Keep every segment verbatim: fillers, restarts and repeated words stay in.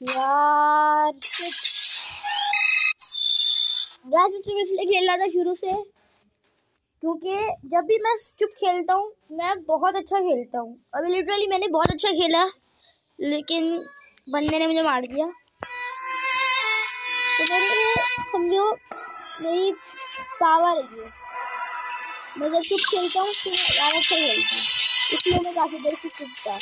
यार यार मुझे इसलिए खेल रहा था शुरू से क्योंकि जब भी मैं चुप खेलता हूँ मैं बहुत अच्छा खेलता हूँ। अभी लिटरली मैंने बहुत अच्छा खेला लेकिन बंदे ने मुझे मार दिया। तो मेरी समझो मेरी पावर है ये, मैं जब चुप खेलता हूँ तो मैं ज़्यादा अच्छा खेलता हूँ, इसलिए मैं काफ़ी देर से चुप था।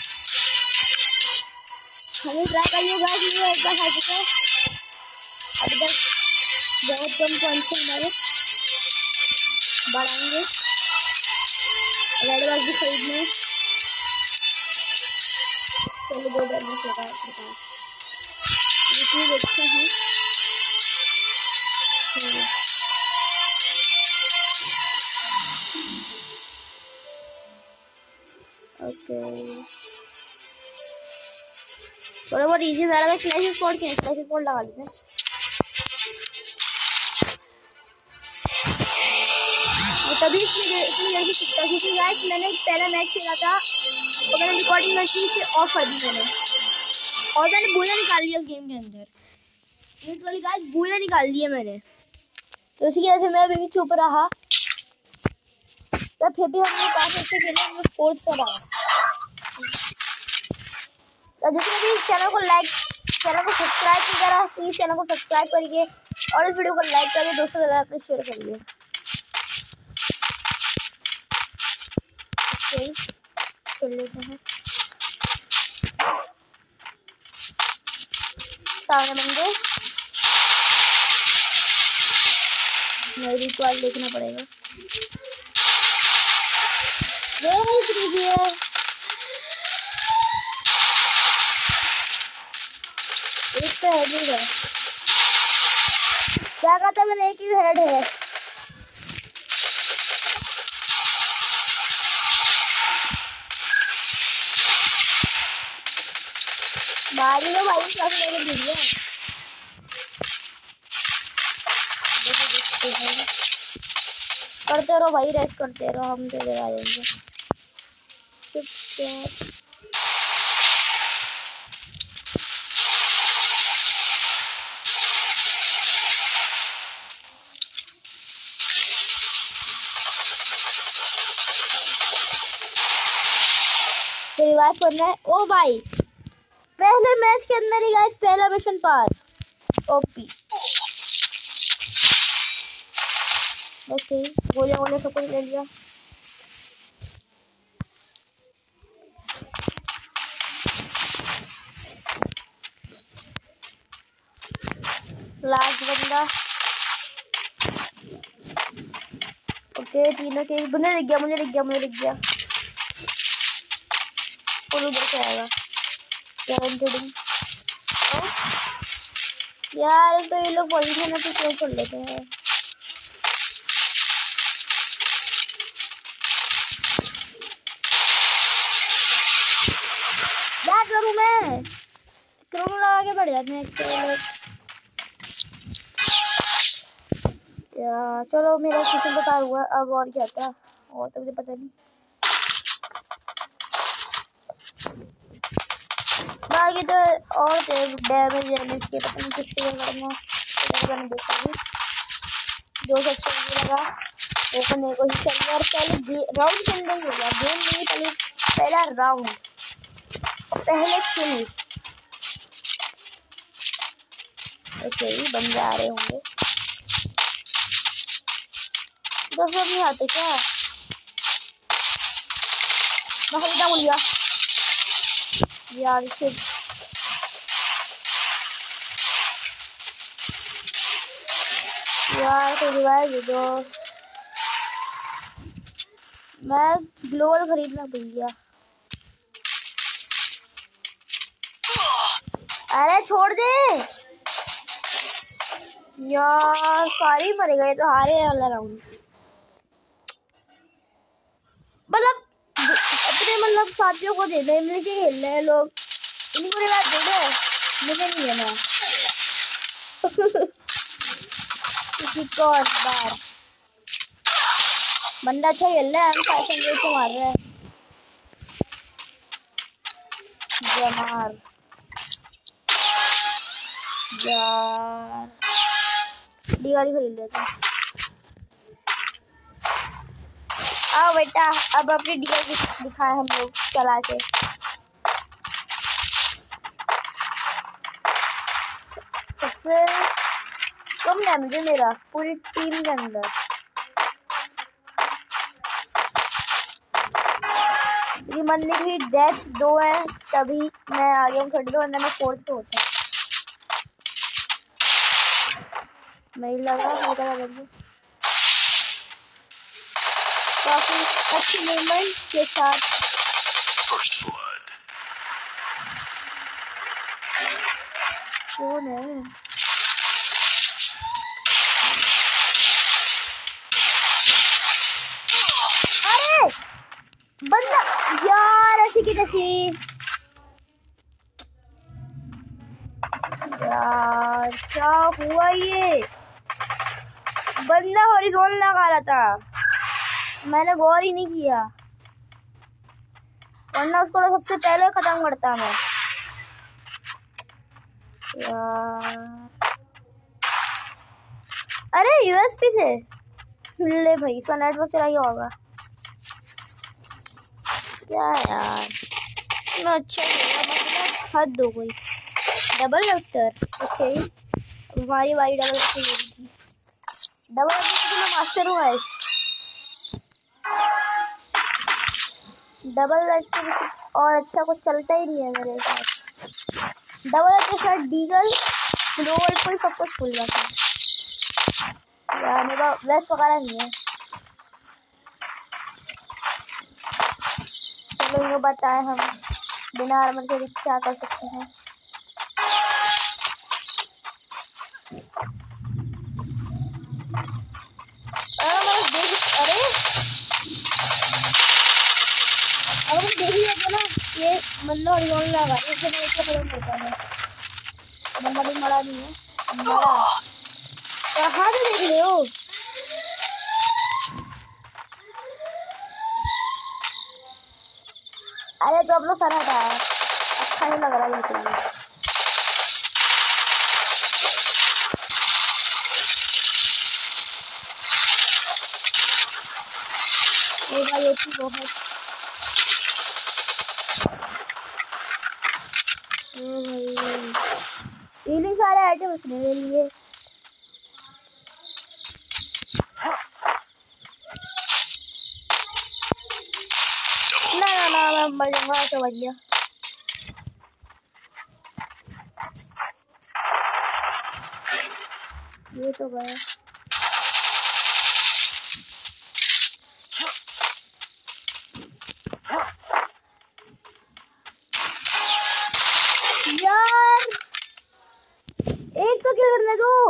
हमें ट्राई करिए गाइस, ये एक बार खा चुका है। अभी तक बहुत कम पॉइंट्स हैं हमारे, बढ़ाएंगे। रेड बॉल भी खरीदने, चलो दो बैलेंस लगा ये देखते हैं। ओके थोड़ा बहुत इजी जा रहा था। क्लैश स्क्वाड के क्लैश स्क्वाड लगा लेते हैं। तभी इसलिए इतनी जल्दी सीखता क्योंकि गाइस मैंने एक पहला मैच खेला था तो मैंने रिकॉर्डिंग मशीन से ऑफ कर दी मैंने, और मैंने बूया निकाल लिया उस गेम के अंदर। लिटरली गाइस बूया निकाल दिया मैंने, तो इसी वजह से मैं अभी भी चुप रहा। तो फिर भी हमने काफी अच्छे खेले, हमने फोर्थ पर आया। तो जिसने भी चैनल को लाइक चैनल को सब्सक्राइब नहीं करा प्लीज चैनल को सब्सक्राइब करिए और इस वीडियो को लाइक करिए, दोस्तों के साथ में शेयर करिए। खेल लेते हैं सामने बंदे, मेरी क्वाल देखना पड़ेगा। ये है एक तो हेड ही है, क्या कहता है मैंने एक ही हेड है। मार लो भाई, क्लास में गिर गया। करते रहो भाई, रेस्ट करते रहो, हम तेरे आ जाएंगे। चुपचाप रिवाइव करना है। ओ भाई पहले मैच के अंदर ही गाइस पहला मिशन पार, ओपी। ओके गोले गोले सब कुछ ले लिया। लास्ट बंदा, ओके तीनों के बंदे दिख गया, मुझे दिख गया मुझे दिख गया और उधर से आएगा गारंटेड। यार तो ये लोग पोजीशन में क्यों कर लेते हैं। क्या करूं मैं, क्रोनो लगा के बढ़ जाते हैं यार। चलो मेरा किचन बता हुआ, अब और क्या था और तो मुझे पता नहीं। बाकी तो और डैमेज डैमेज के पता नहीं किससे करना मैंने देखा नहीं। जो सबसे अच्छा लगा वो करने को ही चाहिए। और पहले राउंड के अंदर हो गया गेम नहीं, पहले पहला राउंड पहले किल। ओके बन जा रहे होंगे, दस नहीं आते क्या। मैं खरीदा बोल गया यार शिट। यार तो रिवाइव दे दो, मैं ग्लोबल खरीदना भूल गया। अरे छोड़ दे यार, सारे मर गए तो हारे वाला राउंड। मतलब अपने मतलब साथियों को दे दे, मिलके खेल रहे हैं लोग, इनको रिवाइव दे दो, मुझे नहीं लेना। किसी को बार बंदा अच्छा खेल रहा है, हम फाइव हंड्रेड से मार रहे हैं। जमार यार डीगाली खरीद लेते हैं। आओ बेटा अब अपनी डीगाल दिखाए हम लोग चला के। सबसे कम डैमेज है मेरा पूरी टीम के अंदर। ये मरने की डेथ दो है तभी मैं आ गया हूँ थर्टी दो, वरना मैं फोर्थ पे होता। नहीं लगा होगा लगा काफी अच्छी मूवमेंट के साथ। कौन है? अरे बंदा यार ऐसी की तैसी यार क्या हुआ? ये बंदा हॉरिजॉन्टल लगा रहा था, मैंने गौर ही नहीं किया, वरना उसको तो सबसे पहले खत्म करता मैं यार। अरे यूएसपी से ले भाई, इसका नेटवर्क चला गया होगा क्या यार। इतना अच्छा मतलब हद हो गई। डबल वेक्टर ओके, हमारी वाई डबल वेक्टर थी। डबल वेक्टर तो मैं मास्टर हूँ है। डबल वेक्टर और अच्छा कुछ चलता ही नहीं है मेरे साथ। डबल वेक्टर के साथ डीगल ग्लोबल फुल सब कुछ फुल जाता है यार। मेरा वेस्ट वगैरह नहीं है। चलो ये बताएं हम बिना आर्मर के क्या कर सकते हैं। अरे अगर हम देख लिया तो ना ये बंदा हॉरिजॉन्टल लगा इससे मैं इसको खत्म करता है। बंदा भी मरा नहीं है, मरा कहाँ से देख रहे हो? अरे तो अपना सर हटा, अच्छा नहीं लग रहा बिल्कुल। ये भाई ये चीज बहुत ओ भाई इतने सारे आइटम उसने ले लिए। ना ना ना मैं मर जाऊंगा तो बढ़िया। ये तो गया यार, एक तो किल करने दो।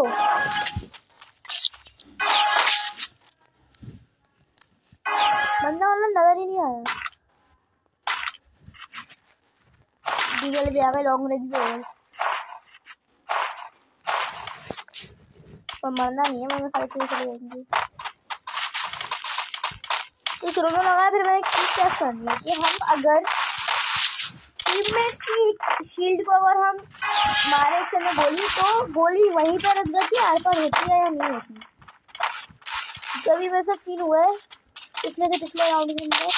बंदा वाला नजर ही नहीं आया। डीगल भी आ गए, लॉन्ग रेंज भी हो गए, पर मरना नहीं है। मैं फाइट नहीं करूँगी तो शुरू में लगा। फिर मैंने क्या कर लिया कि हम अगर टीममेट की शील्ड को अगर हम मारे चले गोली तो गोली वहीं पर रख देती है, आर पार होती है या नहीं होती। कभी वैसा सीन हुआ है पिछले से पिछले राउंड के अंदर।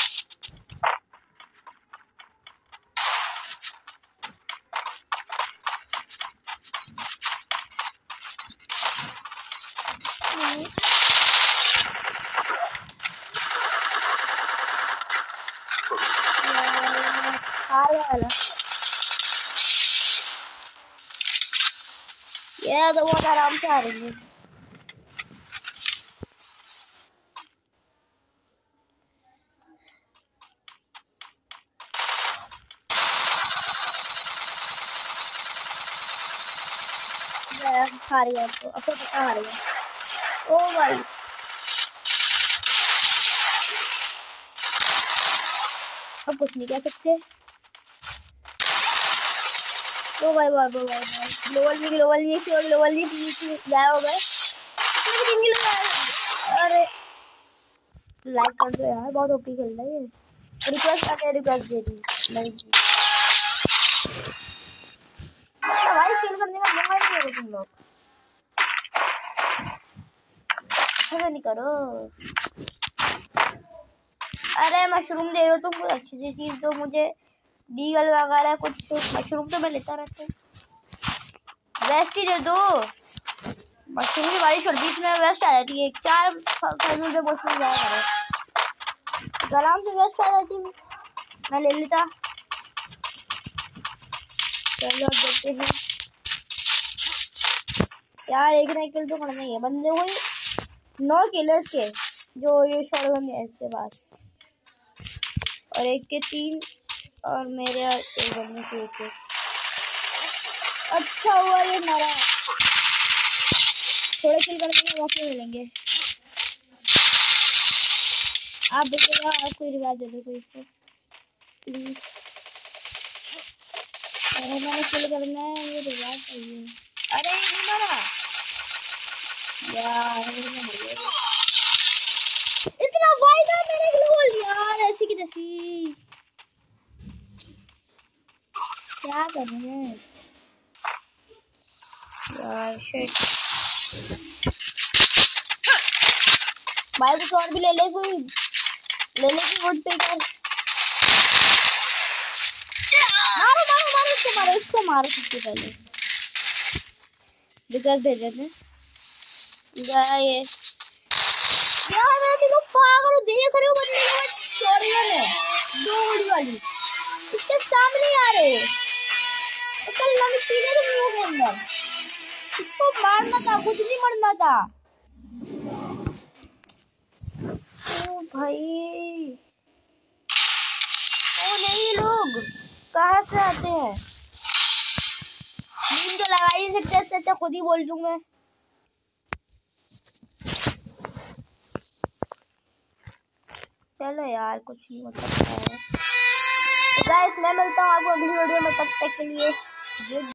ये तो बहुत आराम से आ रही है। खा रही है तो अब तो पता आ रही है। ओ भाई अब कुछ नहीं कह सकते। ओ भाई भाई भाई भाई ग्लोबल भी ग्लोबल नहीं है, ग्लोबल नहीं गाया हो गए। अरे लाइक कर दो यार, बहुत ओपी खेल रहा है ये। रिक्वेस्ट आके रिक्वेस्ट दे दी नहीं भाई, किल करने का मौका नहीं तुम लोग, ऐसा नहीं करो। अरे मशरूम दे रहे हो तुम, कोई अच्छी सी चीज दो मुझे, डीगल वगैरह कुछ। मशरूम तो मैं लेता रहता हूँ। वेस्ट ही दे दो, मशरूम की बारिश कर दी इसमें वेस्ट आ जाती है। चार फल से मशरूम जाया करो, आराम से वेस्ट आ जाती है, मैं ले लेता। चलो देखते हैं यार, एक ना किल तो करना ही है बंदे को। नौ किलर्स के जो ये शॉटगन है इसके पास, और एक के तीन, और मेरे एक बंदे के एक। अच्छा हुआ ये मरा, थोड़े किल करने में मौके मिलेंगे। आप देखिएगा, आप कोई रिवाज दे दो कोई इसको प्लीज। अरे मैंने किल करना है, ये रिवाज चाहिए। अरे ये नहीं मरा यार, इतना फायदा मैंने बोल यार, ऐसी की तैसी क्या करना है यार। शिट भाई, कुछ और भी ले ले, कोई ले ले की वोट पे कर। मारो मारो मारो इसको, मारो इसको, मारो सबसे पहले। रिक्वेस्ट भेजे थे ये यार, मैं देखो पागल हूँ, देख रहे हो बंदे को शॉटगन है दो गोली वाली इसके सामने आ रहे हैं, तो कल लग सीधे तो मुंह के अंदर। इसको मारना था, कुछ नहीं मरना था। ओ भाई, ओ नहीं, लोग कहाँ से आते हैं? नींद तो लगा ही नहीं सकते, इससे अच्छा खुद ही बोल दूं मैं। चलो यार, कुछ नहीं हो सकता है। तो गाइस, मैं मिलता हूँ आपको अगली वीडियो में, तब तक के लिए